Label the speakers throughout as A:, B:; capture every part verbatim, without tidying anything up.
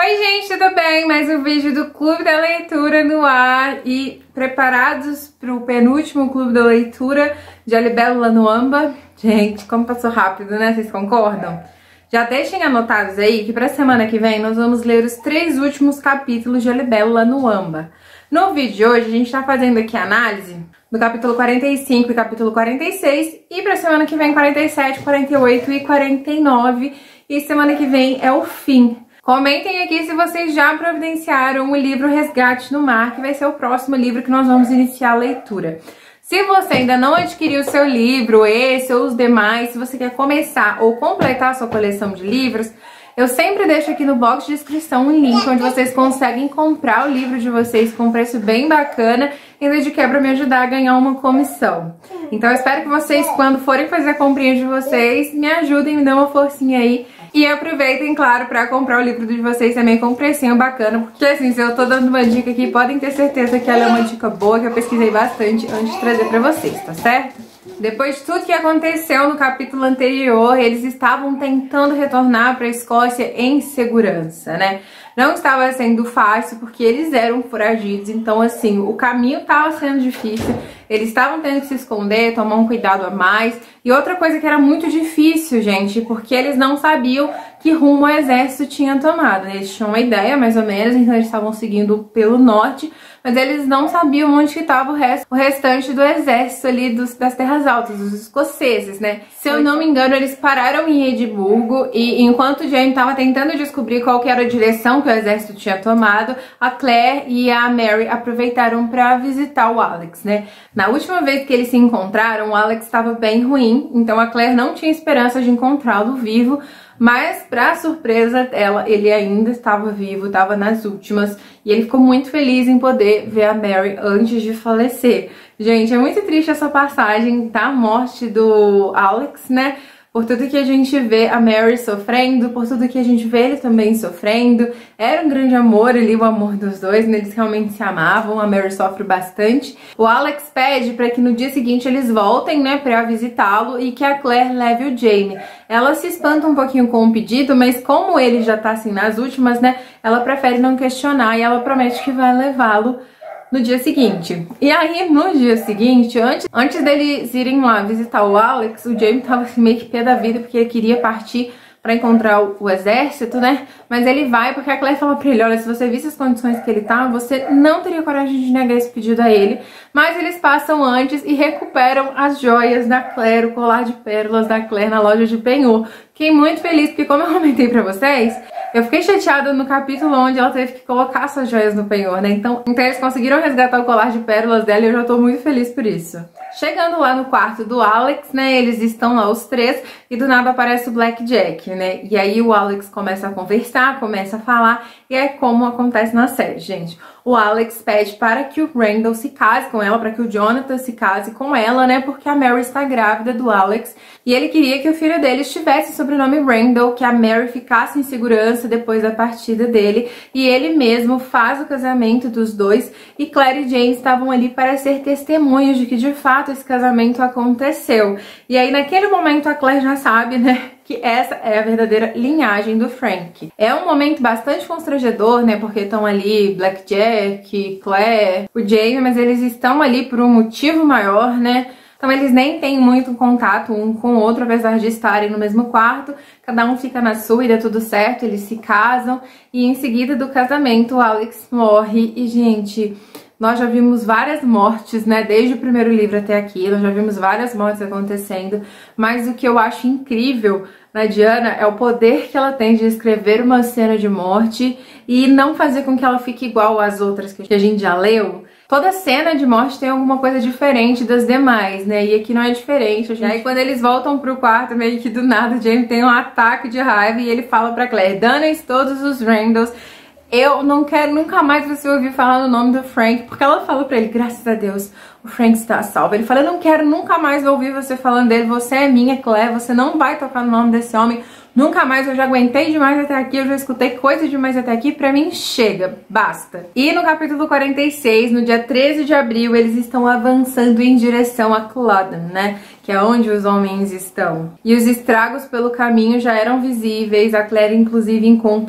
A: Oi gente, tudo bem? Mais um vídeo do Clube da Leitura no ar e preparados para o penúltimo Clube da Leitura de A Libélula no Amba. Gente, como passou rápido, né? Vocês concordam? Já deixem anotados aí que para a semana que vem nós vamos ler os três últimos capítulos de A Libélula no Amba. No vídeo de hoje a gente está fazendo aqui a análise do capítulo quarenta e cinco e capítulo quarenta e seis e para a semana que vem quarenta e sete, quarenta e oito e quarenta e nove e semana que vem é o fim. Comentem aqui se vocês já providenciaram o livro Resgate no Mar, que vai ser o próximo livro que nós vamos iniciar a leitura. Se você ainda não adquiriu o seu livro, esse ou os demais, se você quer começar ou completar a sua coleção de livros, eu sempre deixo aqui no box de descrição um link onde vocês conseguem comprar o livro de vocês com um preço bem bacana e ainda de quebra me ajudar a ganhar uma comissão. Então eu espero que vocês, quando forem fazer a comprinha de vocês, me ajudem, me dão uma forcinha aí. E aproveitem, claro, para comprar o livro de vocês também com um precinho bacana, porque assim, se eu tô dando uma dica aqui, podem ter certeza que ela é uma dica boa, que eu pesquisei bastante antes de trazer pra vocês, tá certo? Depois de tudo que aconteceu no capítulo anterior, eles estavam tentando retornar para a Escócia em segurança, né? Não estava sendo fácil porque eles eram foragidos, então assim, o caminho estava sendo difícil, eles estavam tendo que se esconder, tomar um cuidado a mais. E outra coisa que era muito difícil, gente, porque eles não sabiam que rumo o exército tinha tomado, né? Eles tinham uma ideia, mais ou menos, então eles estavam seguindo pelo norte, mas eles não sabiam onde que estava o, resto, o restante do exército ali dos, das terras altas, dos escoceses, né? Se eu não me engano, eles pararam em Edimburgo e enquanto o Jaime estava tentando descobrir qual que era a direção que o exército tinha tomado, a Claire e a Mary aproveitaram para visitar o Alex, né? Na última vez que eles se encontraram, o Alex estava bem ruim, então a Claire não tinha esperança de encontrá-lo vivo, mas pra surpresa dela, ele ainda estava vivo, estava nas últimas, e ele ficou muito feliz em poder ver a Mary antes de falecer. Gente, é muito triste essa passagem da morte do Alex, né? Por tudo que a gente vê a Mary sofrendo, por tudo que a gente vê ele também sofrendo. Era um grande amor ali, o amor dos dois, né? Eles realmente se amavam, a Mary sofre bastante. O Alex pede para que no dia seguinte eles voltem, né, pra visitá-lo e que a Claire leve o Jaime. Ela se espanta um pouquinho com o pedido, mas como ele já tá assim nas últimas, né, ela prefere não questionar e ela promete que vai levá-lo no dia seguinte. E aí, no dia seguinte, antes, antes deles irem lá visitar o Alex, o Jaime tava assim, meio que pé da vida, porque ele queria partir pra encontrar o, o exército, né? Mas ele vai porque a Claire fala pra ele, olha, se você visse as condições que ele tá, você não teria coragem de negar esse pedido a ele. Mas eles passam antes e recuperam as joias da Claire, o colar de pérolas da Claire na loja de penhor. Fiquei muito feliz, porque como eu comentei pra vocês, eu fiquei chateada no capítulo onde ela teve que colocar essas joias no penhor, né? Então, então eles conseguiram resgatar o colar de pérolas dela e eu já tô muito feliz por isso. Chegando lá no quarto do Alex, né, eles estão lá os três e do nada aparece o Blackjack, né? E aí o Alex começa a conversar, começa a falar e é como acontece na série, gente. O Alex pede para que o Randall se case com ela, para que o Jonathan se case com ela, né? Porque a Mary está grávida do Alex e ele queria que o filho dele tivesse o sobrenome Randall, que a Mary ficasse em segurança depois da partida dele. E ele mesmo faz o casamento dos dois e Claire e James estavam ali para ser testemunhas de que de fato esse casamento aconteceu. E aí naquele momento a Claire já sabe, né, que essa é a verdadeira linhagem do Frank. É um momento bastante constrangedor, né, porque estão ali Blackjack, Claire, o Jaime, mas eles estão ali por um motivo maior, né? Então eles nem têm muito contato um com o outro, apesar de estarem no mesmo quarto. Cada um fica na sua e dá tudo certo, eles se casam. E em seguida do casamento, o Alex morre e, gente, nós já vimos várias mortes, né, desde o primeiro livro até aqui, nós já vimos várias mortes acontecendo, mas o que eu acho incrível na Diana é o poder que ela tem de escrever uma cena de morte e não fazer com que ela fique igual às outras que a gente já leu. Toda cena de morte tem alguma coisa diferente das demais, né? E aqui não é diferente. Gente. Aí quando eles voltam pro quarto, meio que do nada, o Jaime tem um ataque de raiva e ele fala pra Claire, danem todos os Randalls. Eu não quero nunca mais você ouvir falar no nome do Frank, porque ela fala pra ele, graças a Deus, o Frank está salvo. Ele fala, eu não quero nunca mais ouvir você falando dele, você é minha, Claire, você não vai tocar no nome desse homem, nunca mais, eu já aguentei demais até aqui, eu já escutei coisa demais até aqui, pra mim chega, basta. E no capítulo quarenta e seis, no dia treze de abril, eles estão avançando em direção a Culloden, né? Que é onde os homens estão. E os estragos pelo caminho já eram visíveis, a Claire inclusive encontra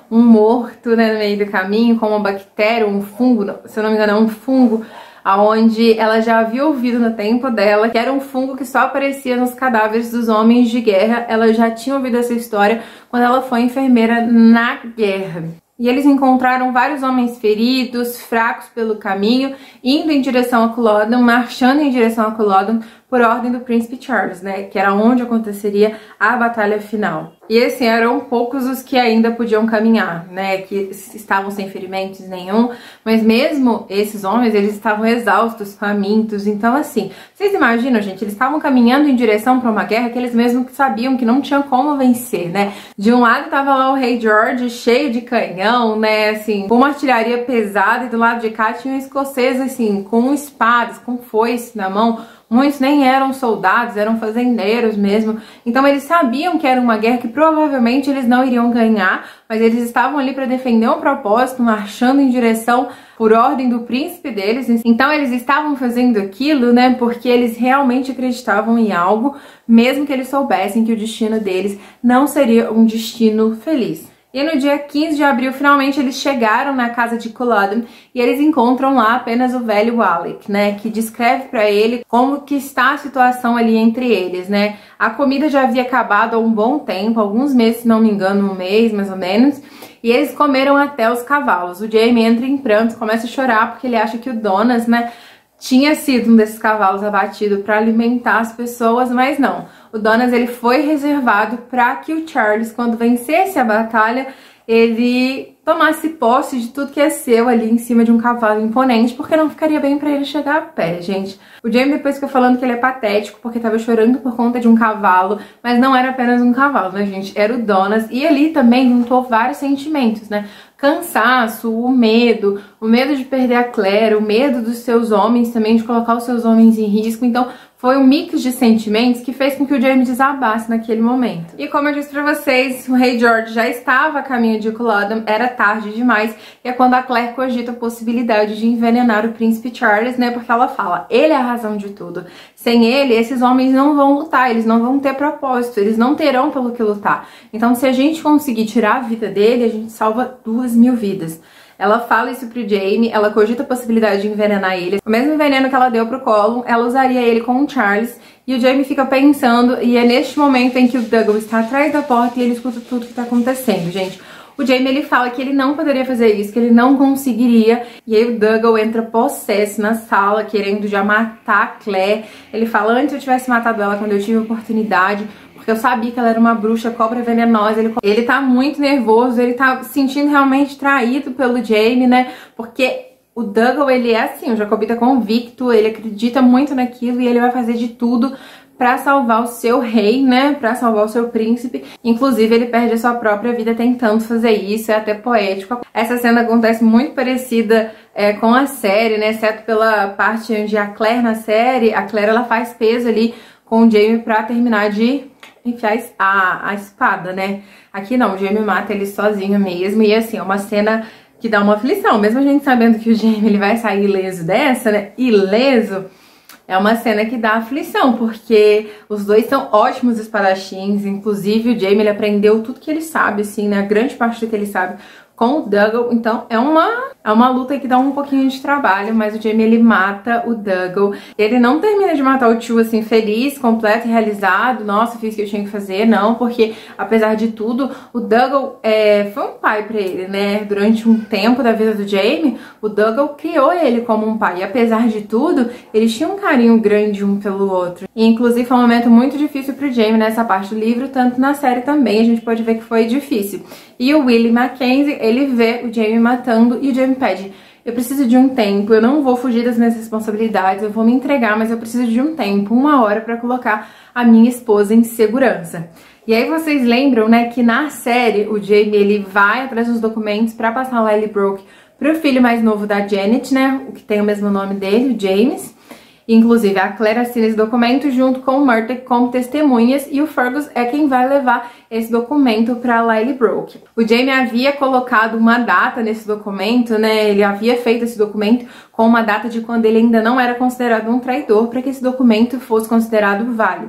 A: um morto, né, no meio do caminho, com uma bactéria, um fungo, se eu não me engano é um fungo, aonde ela já havia ouvido no tempo dela que era um fungo que só aparecia nos cadáveres dos homens de guerra. Ela já tinha ouvido essa história quando ela foi enfermeira na guerra. E eles encontraram vários homens feridos, fracos pelo caminho, indo em direção a Culloden, marchando em direção a Culloden por ordem do Príncipe Charles, né, que era onde aconteceria a batalha final. E assim, eram poucos os que ainda podiam caminhar, né, que estavam sem ferimentos nenhum, mas mesmo esses homens, eles estavam exaustos, famintos. Então assim, vocês imaginam, gente, eles estavam caminhando em direção para uma guerra que eles mesmos sabiam que não tinham como vencer, né. De um lado tava lá o rei George, cheio de canhão, né, assim, com uma artilharia pesada, e do lado de cá tinha um escocês, assim, com espadas, com foice na mão. Muitos nem eram soldados, eram fazendeiros mesmo. Então eles sabiam que era uma guerra que provavelmente eles não iriam ganhar, mas eles estavam ali para defender um propósito, marchando em direção por ordem do príncipe deles. Então eles estavam fazendo aquilo, né, porque eles realmente acreditavam em algo, mesmo que eles soubessem que o destino deles não seria um destino feliz. E no dia quinze de abril, finalmente eles chegaram na casa de Culloden e eles encontram lá apenas o velho Alec, né, que descreve para ele como que está a situação ali entre eles, né. A comida já havia acabado há um bom tempo, alguns meses, se não me engano, um mês mais ou menos, e eles comeram até os cavalos. O Jaime entra em prantos, começa a chorar porque ele acha que o Donas, né, tinha sido um desses cavalos abatido para alimentar as pessoas, mas não. O Donas, ele foi reservado para que o Charles, quando vencesse a batalha, ele tomasse posse de tudo que é seu ali em cima de um cavalo imponente, porque não ficaria bem pra ele chegar a pé, gente. O Jaime depois ficou falando que ele é patético porque tava chorando por conta de um cavalo, mas não era apenas um cavalo, né, gente? Era o Donas, e ali também juntou vários sentimentos, né? Cansaço, o medo, o medo de perder a Claire, o medo dos seus homens também, de colocar os seus homens em risco. Então foi um mix de sentimentos que fez com que o Jaime desabasse naquele momento. E como eu disse pra vocês, o rei George já estava a caminho de Culloden, era tarde demais, e é quando a Claire cogita a possibilidade de envenenar o príncipe Charles, né, porque ela fala, ele é a razão de tudo. Sem ele, esses homens não vão lutar, eles não vão ter propósito, eles não terão pelo que lutar. Então se a gente conseguir tirar a vida dele, a gente salva duas mil vidas. Ela fala isso pro Jaime, ela cogita a possibilidade de envenenar ele. O mesmo veneno que ela deu pro Colum, ela usaria ele com o Charles. E o Jaime fica pensando, e é neste momento em que o Dougal está atrás da porta e ele escuta tudo que tá acontecendo, gente. O Jaime, ele fala que ele não poderia fazer isso, que ele não conseguiria. E aí o Dougal entra possesso na sala, querendo já matar a Claire. Ele fala, antes eu tivesse matado ela quando eu tive a oportunidade, porque eu sabia que ela era uma bruxa, cobra venenosa. Ele, ele tá muito nervoso, ele tá se sentindo realmente traído pelo Jaime, né? Porque o Dougal, ele é assim, o Jacobita convicto, ele acredita muito naquilo e ele vai fazer de tudo pra salvar o seu rei, né, pra salvar o seu príncipe. Inclusive, ele perde a sua própria vida tentando fazer isso, é até poético. Essa cena acontece muito parecida é, com a série, né, exceto pela parte onde a Claire na série, a Claire, ela faz peso ali com o Jaime pra terminar de enfiar a, a espada, né. Aqui não, o Jaime mata ele sozinho mesmo, e assim, é uma cena que dá uma aflição, mesmo a gente sabendo que o Jaime, ele vai sair ileso dessa, né, ileso. É uma cena que dá aflição, porque os dois são ótimos espadachins, inclusive o Jaime, ele aprendeu tudo que ele sabe, assim, né, grande parte do que ele sabe com o Dougal, então é uma, é uma luta que dá um pouquinho de trabalho, mas o Jaime, ele mata o Dougal. Ele não termina de matar o tio, assim, feliz, completo e realizado, nossa, fiz o que eu tinha que fazer, não, porque, apesar de tudo, o Dougal é, foi um pai pra ele, né, durante um tempo da vida do Jaime, o Dougal criou ele como um pai, e apesar de tudo, eles tinham um carinho grande um pelo outro. E, inclusive, foi um momento muito difícil pro Jaime nessa parte do livro, tanto na série também, a gente pode ver que foi difícil. E o Willie Mackenzie, ele vê o Jaime matando e o Jaime pede, eu preciso de um tempo, eu não vou fugir das minhas responsabilidades, eu vou me entregar, mas eu preciso de um tempo, uma hora pra colocar a minha esposa em segurança. E aí vocês lembram, né, que na série o Jaime, ele vai atrás dos documentos pra passar a Lallybrook pro filho mais novo da Janet, né, o que tem o mesmo nome dele, o James. Inclusive, a Claire assina esse documento junto com o Murdoch como testemunhas e o Fergus é quem vai levar esse documento para Lallybrook. O Jaime havia colocado uma data nesse documento, né? Ele havia feito esse documento com uma data de quando ele ainda não era considerado um traidor para que esse documento fosse considerado válido.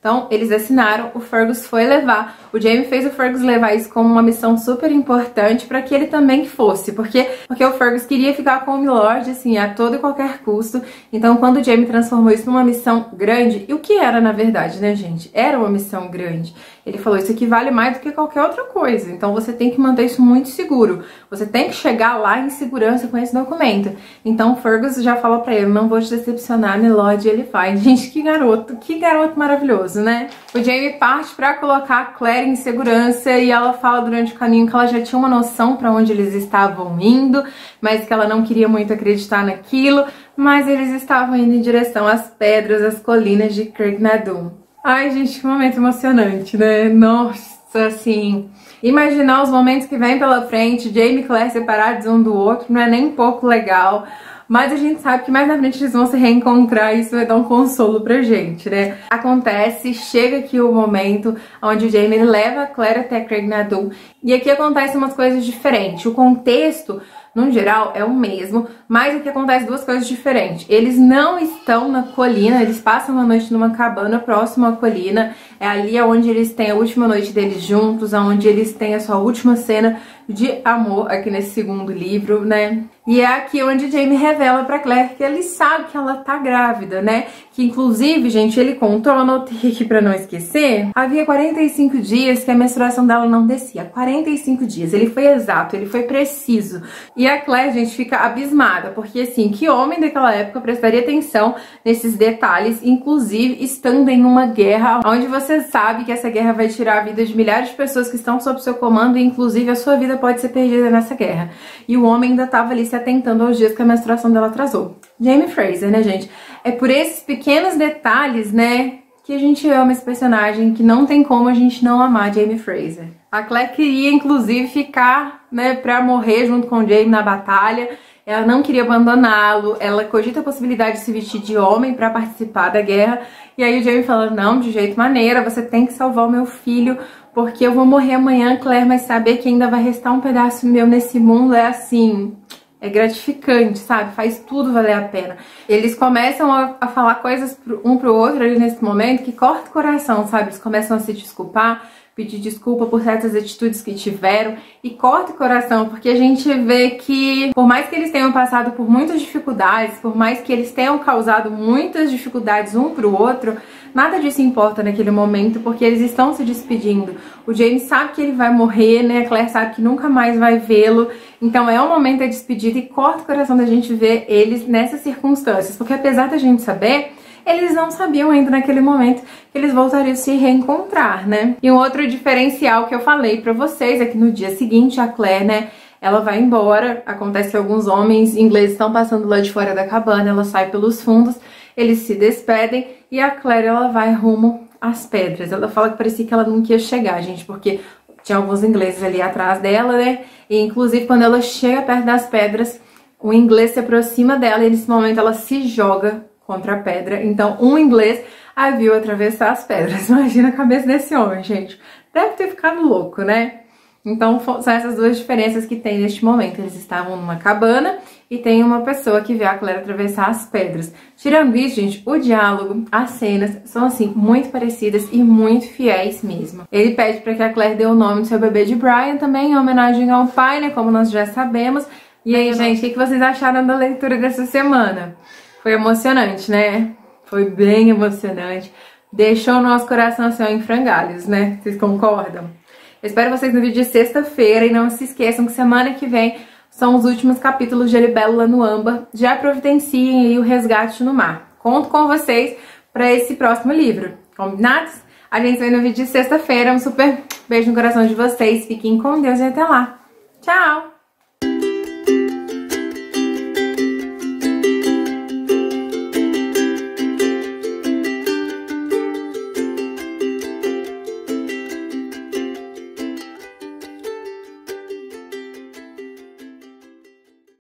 A: Então eles assinaram, o Fergus foi levar, o Jaime fez o Fergus levar isso como uma missão super importante para que ele também fosse, porque, porque o Fergus queria ficar com o Milord, assim, a todo e qualquer custo. Então quando o Jaime transformou isso numa missão grande, e o que era na verdade, né, gente? Era uma missão grande. Ele falou, isso aqui vale mais do que qualquer outra coisa, então você tem que manter isso muito seguro, você tem que chegar lá em segurança com esse documento. Então o Fergus já falou pra ele, não vou te decepcionar, Milord, e ele faz. Gente, que garoto, que garoto maravilhoso, né? O Jaime parte pra colocar a Claire em segurança e ela fala durante o caminho que ela já tinha uma noção pra onde eles estavam indo, mas que ela não queria muito acreditar naquilo, mas eles estavam indo em direção às pedras, às colinas de Craignadoon. Ai, gente, que momento emocionante, né? Nossa, assim, imaginar os momentos que vêm pela frente, Jaime e Claire separados um do outro, não é nem um pouco legal, mas a gente sabe que mais na frente eles vão se reencontrar e isso vai dar um consolo pra gente, né? Acontece, chega aqui o momento onde o Jaime ele leva a Claire até Craignadoon e aqui acontecem umas coisas diferentes. O contexto, no geral, é o mesmo, mas aqui acontece duas coisas diferentes. Eles não estão na colina, eles passam uma noite numa cabana próxima à colina. É ali onde eles têm a última noite deles juntos, onde eles têm a sua última cena de amor aqui nesse segundo livro, né? E é aqui onde Jaime revela pra Claire que ele sabe que ela tá grávida, né? Que inclusive, gente, ele contou, eu anotei aqui pra não esquecer, havia quarenta e cinco dias que a menstruação dela não descia. quarenta e cinco dias, ele foi exato, ele foi preciso. E a Claire, gente, fica abismada, porque assim, que homem daquela época prestaria atenção nesses detalhes, inclusive estando em uma guerra, onde você sabe que essa guerra vai tirar a vida de milhares de pessoas que estão sob seu comando, e inclusive a sua vida pode ser perdida nessa guerra. E o homem ainda tava ali se atentando aos dias que a menstruação dela atrasou. Jaime Fraser, né, gente? É por esses pequenos detalhes, né, que a gente ama esse personagem, que não tem como a gente não amar Jaime Fraser. A Claire queria, inclusive, ficar, né, pra morrer junto com o Jaime na batalha. Ela não queria abandoná-lo, ela cogita a possibilidade de se vestir de homem pra participar da guerra. E aí o Jaime fala, não, de jeito maneira, você tem que salvar o meu filho, porque eu vou morrer amanhã, Claire, mas saber que ainda vai restar um pedaço meu nesse mundo é assim, é gratificante, sabe? Faz tudo valer a pena. Eles começam a, a falar coisas pro, um pro outro ali nesse momento que corta o coração, sabe? Eles começam a se desculpar, pedir desculpa por certas atitudes que tiveram e corta o coração, porque a gente vê que por mais que eles tenham passado por muitas dificuldades, por mais que eles tenham causado muitas dificuldades um pro outro, nada disso importa naquele momento, porque eles estão se despedindo. O Jaime sabe que ele vai morrer, né? A Claire sabe que nunca mais vai vê-lo, então é um momento da despedida e corta o coração da gente ver eles nessas circunstâncias, porque apesar da gente saber, eles não sabiam ainda naquele momento que eles voltariam a se reencontrar, né? E um outro diferencial que eu falei pra vocês é que no dia seguinte a Claire, né, ela vai embora, acontece que alguns homens ingleses estão passando lá de fora da cabana, ela sai pelos fundos, eles se despedem e a Claire, ela vai rumo às pedras. Ela fala que parecia que ela nunca ia chegar, gente, porque tinha alguns ingleses ali atrás dela, né? E inclusive quando ela chega perto das pedras, o inglês se aproxima dela e nesse momento ela se joga contra a pedra. Então um inglês a viu atravessar as pedras. Imagina a cabeça desse homem, gente. Deve ter ficado louco, né? Então são essas duas diferenças que tem neste momento. Eles estavam numa cabana e tem uma pessoa que vê a Claire atravessar as pedras. Tirando isso, gente, o diálogo, as cenas são assim muito parecidas e muito fiéis mesmo. Ele pede para que a Claire dê o nome do seu bebê de Brian, também em homenagem ao pai, né, como nós já sabemos. E aí, gente, o que vocês acharam da leitura dessa semana? Foi emocionante, né? Foi bem emocionante. Deixou o nosso coração assim, ó, em frangalhos, né? Vocês concordam? Eu espero vocês no vídeo de sexta-feira e não se esqueçam que semana que vem são os últimos capítulos de A Libélula no Âmbar. Já providenciem aí o Resgate no Mar. Conto com vocês para esse próximo livro. Combinados? A gente se vê no vídeo de sexta-feira. Um super beijo no coração de vocês. Fiquem com Deus e até lá. Tchau!